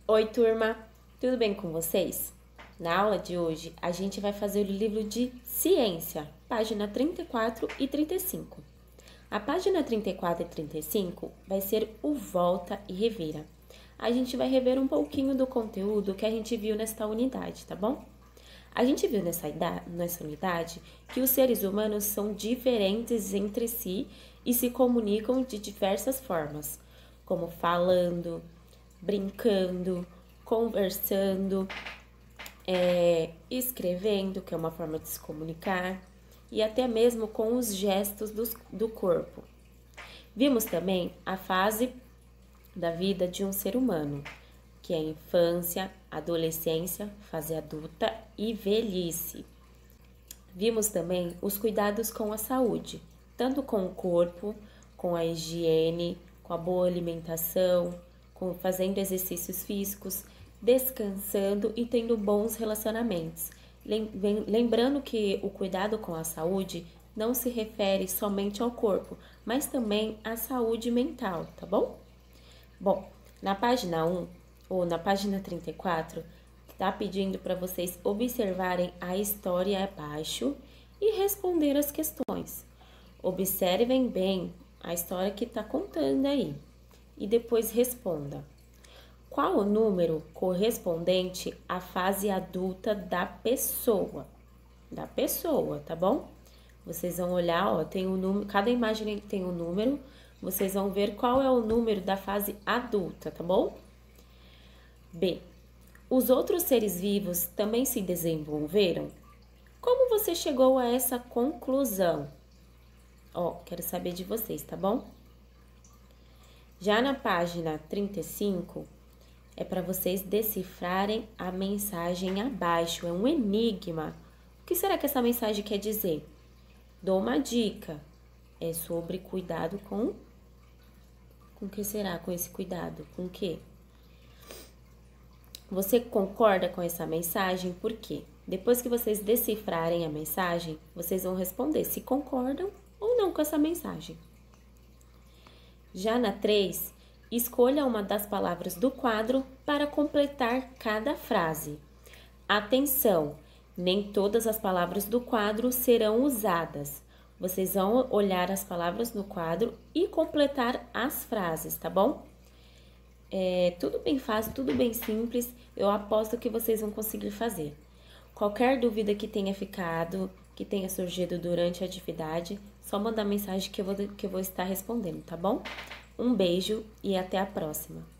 Oi, turma! Tudo bem com vocês? Na aula de hoje, a gente vai fazer o livro de Ciência, página 34 e 35. A página 34 e 35 vai ser o Volta e Revira. A gente vai rever um pouquinho do conteúdo que a gente viu nesta unidade, tá bom? A gente viu nessa unidade que os seres humanos são diferentes entre si e se comunicam de diversas formas, como falando, brincando, conversando, escrevendo, que é uma forma de se comunicar, e até mesmo com os gestos do corpo. Vimos também a fase da vida de um ser humano, que é a infância, adolescência, fase adulta e velhice. Vimos também os cuidados com a saúde, tanto com o corpo, com a higiene, com a boa alimentação, fazendo exercícios físicos, descansando e tendo bons relacionamentos. Lembrando que o cuidado com a saúde não se refere somente ao corpo, mas também à saúde mental, tá bom? Bom, na página 1 ou na página 34, está pedindo para vocês observarem a história abaixo e responder as questões. Observem bem a história que está contando aí e depois responda. Qual o número correspondente à fase adulta da pessoa? Da pessoa, tá bom? Vocês vão olhar, ó, tem um número, cada imagem tem um número, vocês vão ver qual é o número da fase adulta, tá bom? B. Os outros seres vivos também se desenvolveram? Como você chegou a essa conclusão? Ó, quero saber de vocês, tá bom? Já na página 35, é para vocês decifrarem a mensagem abaixo, é um enigma. O que será que essa mensagem quer dizer? Dou uma dica, é sobre cuidado com o que será com esse cuidado? Com o quê? Você concorda com essa mensagem? Por quê? Depois que vocês decifrarem a mensagem, vocês vão responder se concordam ou não com essa mensagem. Já na 3, escolha uma das palavras do quadro para completar cada frase. Atenção, nem todas as palavras do quadro serão usadas. Vocês vão olhar as palavras no quadro e completar as frases, tá bom? É tudo bem fácil, tudo bem simples. Eu aposto que vocês vão conseguir fazer. Qualquer dúvida que tenha ficado, que tenha surgido durante a atividade, só mandar mensagem que eu vou estar respondendo, tá bom? Um beijo e até a próxima!